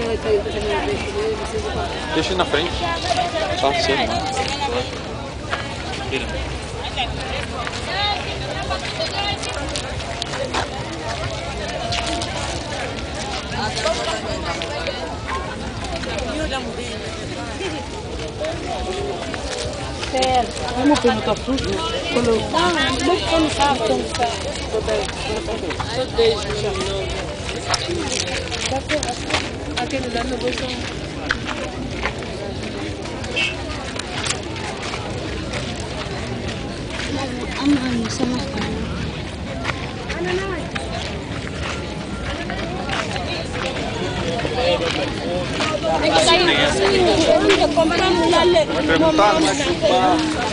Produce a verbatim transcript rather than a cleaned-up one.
Deixa ele na frente. Tá certo. Vamos perguntar tudo? Quando eu... Não, não estou no carro. Estou no carro. Só dez, não. Aquele lá no bolso. Aman, sama sekali. Vai perguntar, não vai culpar.